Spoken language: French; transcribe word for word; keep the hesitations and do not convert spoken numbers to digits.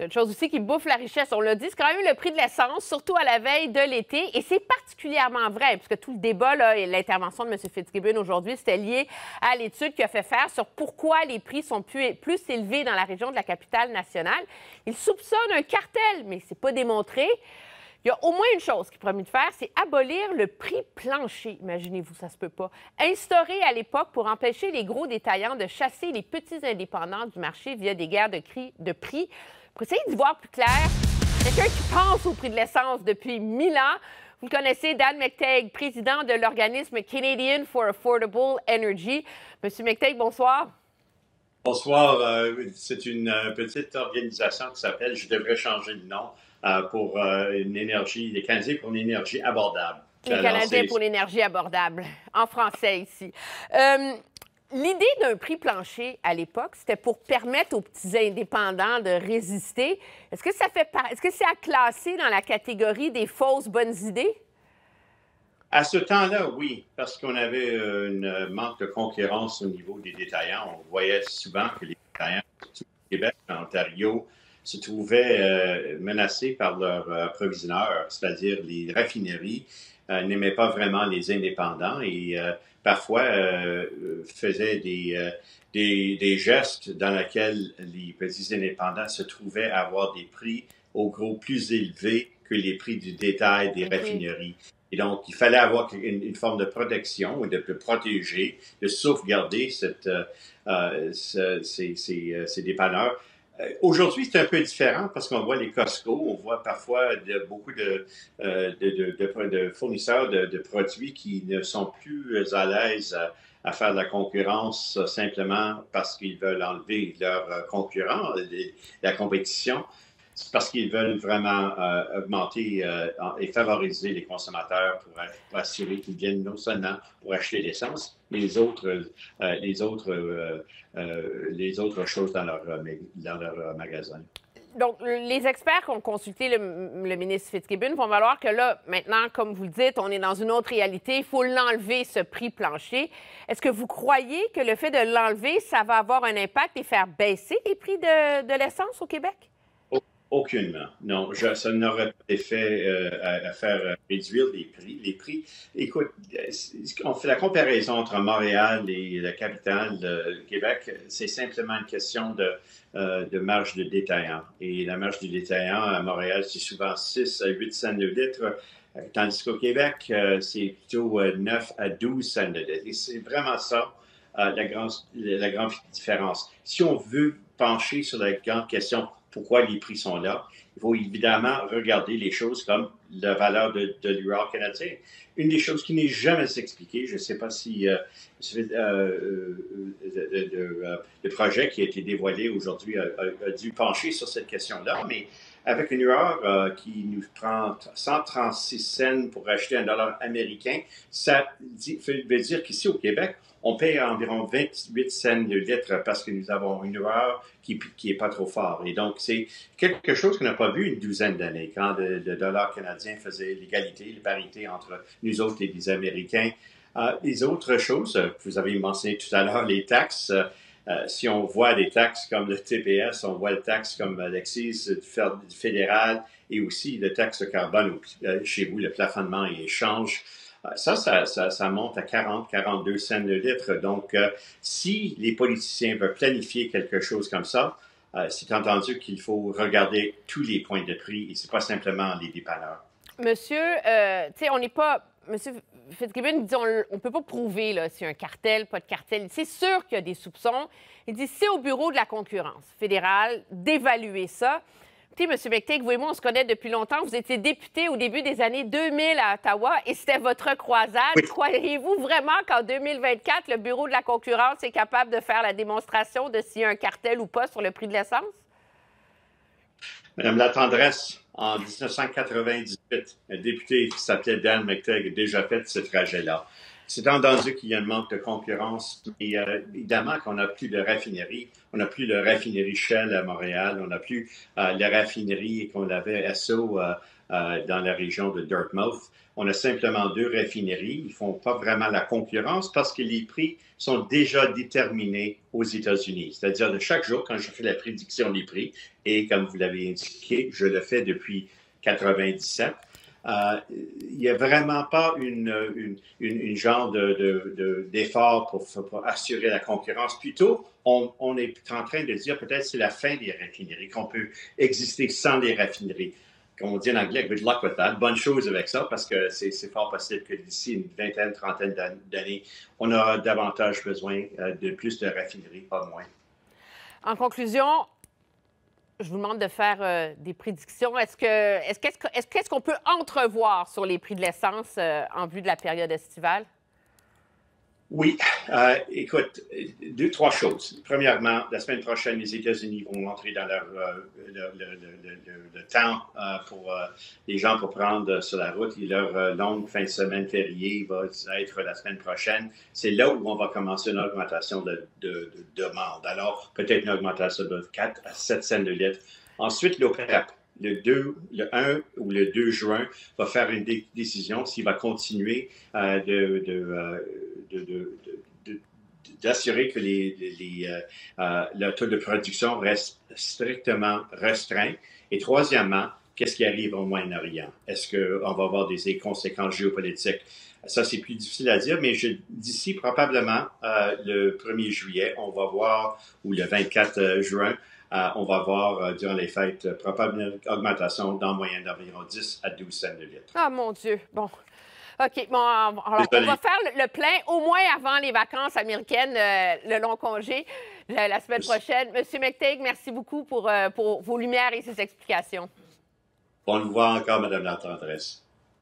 Une chose aussi qui bouffe la richesse, on l'a dit, c'est quand même le prix de l'essence, surtout à la veille de l'été. Et c'est particulièrement vrai, puisque tout le débat là, et l'intervention de M. Fitzgibbon aujourd'hui, c'était lié à l'étude qu'il a fait faire sur pourquoi les prix sont plus, plus élevés dans la région de la capitale nationale. Il soupçonne un cartel, mais c'est pas démontré. Il y a au moins une chose qu'il promet de faire, c'est abolir le prix plancher. Imaginez-vous, ça se peut pas. Instauré à l'époque pour empêcher les gros détaillants de chasser les petits indépendants du marché via des guerres de, cri, de prix. Pour essayer d'y voir plus clair, quelqu'un qui pense au prix de l'essence depuis mille ans. Vous le connaissez, Dan McTeague, président de l'organisme Canadian for Affordable Energy. Monsieur McTeague, bonsoir. Bonsoir. Euh, c'est une euh, petite organisation qui s'appelle, je devrais changer le nom, euh, pour euh, une énergie, les Canadiens pour une énergie abordable. Les Canadiens pour l'énergie abordable, en français ici. Euh, L'idée d'un prix plancher à l'époque, c'était pour permettre aux petits indépendants de résister. Est-ce que ça fait par... Est-ce que c'est à classer dans la catégorie des fausses bonnes idées? À ce temps-là, oui, parce qu'on avait un manque de concurrence au niveau des détaillants. On voyait souvent que les détaillants, surtout au Québec, en Ontario, se trouvaient euh, menacés par leurs approvisionneurs, c'est-à-dire les raffineries euh, n'aimaient pas vraiment les indépendants et euh, parfois euh, faisaient des, euh, des, des gestes dans lesquels les petits indépendants se trouvaient à avoir des prix au gros plus élevés que les prix du détail des raffineries. Et donc, il fallait avoir une, une forme de protection, de, de protéger, de sauvegarder cette, euh, ce, ces, ces, ces dépanneurs. Euh, Aujourd'hui, c'est un peu différent parce qu'on voit les Costco, on voit parfois de, beaucoup de, euh, de, de, de, de fournisseurs de, de produits qui ne sont plus à l'aise à, à faire de la concurrence simplement parce qu'ils veulent enlever leurs concurrents, la compétition. C'est parce qu'ils veulent vraiment euh, augmenter euh, et favoriser les consommateurs pour, pour assurer qu'ils viennent non seulement pour acheter l'essence, mais les autres, euh, les, autres, euh, euh, les autres choses dans leur, dans leur magasin. Donc, les experts qui ont consulté le, le ministre Fitzgibbon vont valoir que là, maintenant, comme vous le dites, on est dans une autre réalité. Il faut l'enlever, ce prix plancher. Est-ce que vous croyez que le fait de l'enlever, ça va avoir un impact et faire baisser les prix de, de l'essence au Québec? Aucunement. Non, je, ça n'aurait pas d'effet euh, à, à faire réduire les prix. Les prix, écoute, on fait la comparaison entre Montréal et la capitale, le Québec, c'est simplement une question de, euh, de marge de détaillant. Et la marge de détaillant à Montréal, c'est souvent six à huit cents de litre, tandis qu'au Québec, euh, c'est plutôt neuf à douze cents de litre. Et c'est vraiment ça, euh, la, grande, la grande différence. Si on veut pencher sur la grande question, pourquoi les prix sont là, il faut évidemment regarder les choses comme la valeur de, de l'U R canadien. Une des choses qui n'est jamais expliquée, je ne sais pas si euh, euh, euh, le, le, le projet qui a été dévoilé aujourd'hui a, a, a dû pencher sur cette question-là, mais avec une U R euh, qui nous prend cent trente-six cents pour acheter un dollar américain, ça dit, veut dire qu'ici au Québec, on paye environ vingt-huit cents de litre parce que nous avons une U R qui qui est pas trop fort. Et donc, c'est quelque chose qu'on n'a pas vu une douzaine d'années, quand le, le dollar canadien faisait l'égalité, la parité entre nous autres et les Américains. Euh, les autres choses, vous avez mentionné tout à l'heure les taxes. Euh, si on voit des taxes comme le T P S, on voit les taxes comme l'accise du fédéral et aussi le taxe carbone chez vous, le plafonnement et échange. Ça, ça, ça, ça monte à quarante à quarante-deux cents le litre. Donc, euh, si les politiciens veulent planifier quelque chose comme ça, euh, c'est entendu qu'il faut regarder tous les points de prix et c'est pas simplement les dépanneurs. Monsieur, euh, tu sais, on n'est pas... Monsieur Fitzgibbon dit on ne peut pas prouver là, s'il y a un cartel, pas de cartel. C'est sûr qu'il y a des soupçons. Il dit c'est au bureau de la concurrence fédérale d'évaluer ça. Écoutez, M. McTeague, vous et moi, on se connaît depuis longtemps. Vous étiez député au début des années deux mille à Ottawa et c'était votre croisade. Oui. Croyez-vous vraiment qu'en deux mille vingt-quatre, le bureau de la concurrence est capable de faire la démonstration de s'il y a un cartel ou pas sur le prix de l'essence? Madame Latendresse, en mille neuf cent quatre-vingt-dix-huit, un député qui s'appelait Dan McTeague a déjà fait ce trajet-là. C'est entendu qu'il y a un manque de concurrence. Et euh, évidemment qu'on n'a plus de raffinerie. On n'a plus de raffinerie Shell à Montréal. On n'a plus euh, la raffinerie qu'on avait à Esso euh, euh, dans la région de Dartmouth. On a simplement deux raffineries. Ils ne font pas vraiment la concurrence parce que les prix sont déjà déterminés aux États-Unis. C'est-à-dire de chaque jour, quand je fais la prédiction des prix, et comme vous l'avez indiqué, je le fais depuis quatre-vingt-dix-sept, euh, il n'y a vraiment pas une, une, une, une genre de, de, de, d'effort pour, pour assurer la concurrence. Plutôt, on, on est en train de dire peut-être c'est la fin des raffineries, qu'on peut exister sans les raffineries. Comme on dit en anglais, good luck with that. Bonne chose avec ça, parce que c'est, c'est fort possible que d'ici une vingtaine, trentaine d'années, on aura davantage besoin de plus de raffineries, pas moins. En conclusion, je vous demande de faire euh, des prédictions. Est-ce que, est-ce, qu'est-ce, est-ce, qu'est-ce qu'on peut entrevoir sur les prix de l'essence euh, en vue de la période estivale? Oui. Euh, écoute, deux, trois choses. Premièrement, la semaine prochaine, les États-Unis vont entrer dans leur, euh, le, le, le, le, le temps euh, pour euh, les gens pour prendre sur la route. Et leur euh, longue fin de semaine fériée va être la semaine prochaine. C'est là où on va commencer une augmentation de, de, de demande. Alors, peut-être une augmentation de quatre à sept cents de litre. Ensuite, l'OPEP. Le, deux, le un ou le deux juin va faire une dé- décision s'il va continuer euh, de, de, euh, de, de, de, de, d'assurer que les, les, euh, euh, le taux de production reste strictement restreint. Et troisièmement, qu'est-ce qui arrive au Moyen-Orient? Est-ce qu'on va avoir des conséquences géopolitiques? Ça, c'est plus difficile à dire, mais je, d'ici probablement euh, le premier juillet, on va voir, ou le vingt-quatre juin, Euh, on va voir euh, durant les fêtes euh, probablement une augmentation d'en moyenne d'environ dix à douze cents de litre. Ah, mon Dieu. Bon. OK. Bon, alors, on va faire le, le plein au moins avant les vacances américaines, euh, le long congé, la, la semaine prochaine. Monsieur McTeague, merci beaucoup pour, euh, pour vos lumières et ces explications. On le voit encore, Madame la Tendresse.